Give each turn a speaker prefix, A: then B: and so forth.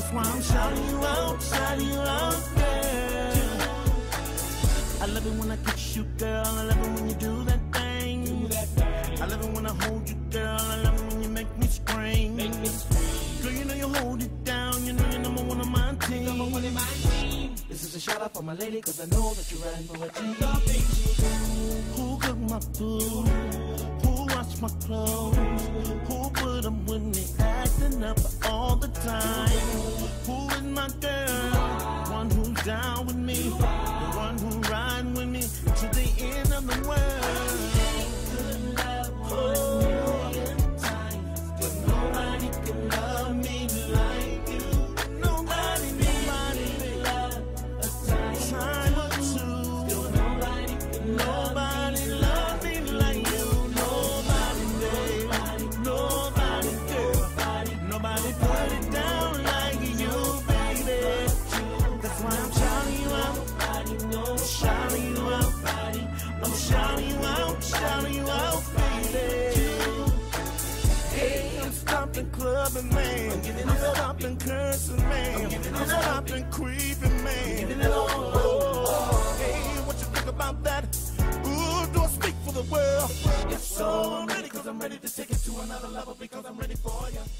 A: why I'm shouting you out, girl. I love it when I kiss you, girl. I love it when you do that thing. I love it when I hold you, girl. I love it when you make me scream. Girl, you know you hold it down. You know you're number one on my team. This is a shout out for my lady, cause I know that you're riding for a team. Who cooked my food? Who washed my clothes? Who put them when they acting up all the time? Who is my girl? One who's down with me, the one who riding with me to the end of the world. Oh, but nobody can love me like you. Nobody love a time or two. Nobody love me like you. Nobody, nobody, girl. Nobody put it down like you, baby. That's why I'm shouting you out, shouting you out, I'm shouting you out, baby. Hey, I'm stopping clubbing, man. I'm stopping cursing, man. I'm stopping creeping, man. Oh, hey, what you think about that? Ooh, do I speak for the world? Yes, so I'm ready, cause I'm ready to take it to another level, because I'm ready for you.